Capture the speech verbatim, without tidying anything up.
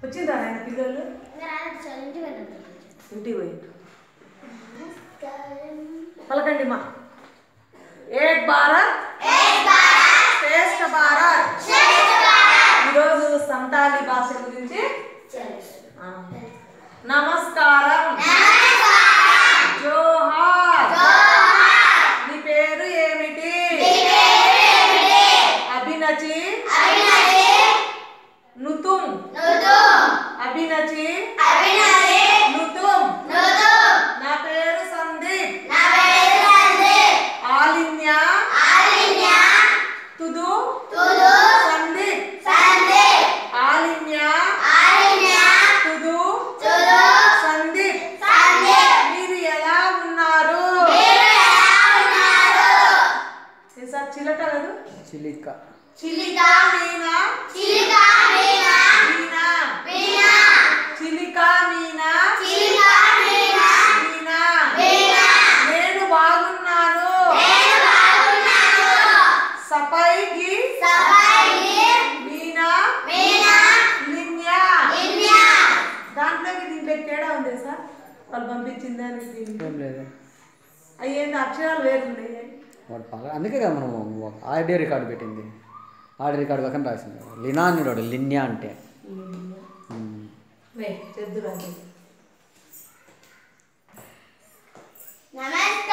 వచ్చిందా ఆయన పిల్లలు ఇంటికి పోయి పలకండి మా ఏక్ భారత్ శ్రేష్ఠ భారత్. ఈరోజు సంతాలి భాష గురించి నమస్కారం జోహార్. నీ పేరు ఏమిటి? అభినచి నుతుం అభినచి నుతుం. నా పేరు సందీప్. ఆలిన్య తుదు సందీప్. ఆలిన్య తుదు సందీప్. మీరు ఎలా ఉన్నారు? సార్ చిలక కదా చిలిక చిలిక మీనా చిలిక మీనా మీనా చిలిక మీనా మీనా. నేను బాగున్నాను. సపైకి మీనా లిన్యా. దాంట్లోకి దీంట్లోకి తేడా ఉంది సార్. వాళ్ళు పంపించింది దానికి ఏం లేదు. అయ్యేంది అక్షరాలు వేరున్నాయి. వాడు పగ అందుకే కదా మనం ఆడియో రికార్డు పెట్టింది. ఆడియో రికార్డు పక్కన రాసింది లినా అని వాడు లిన్యా అంటే చెప్దురా. నమస్తే.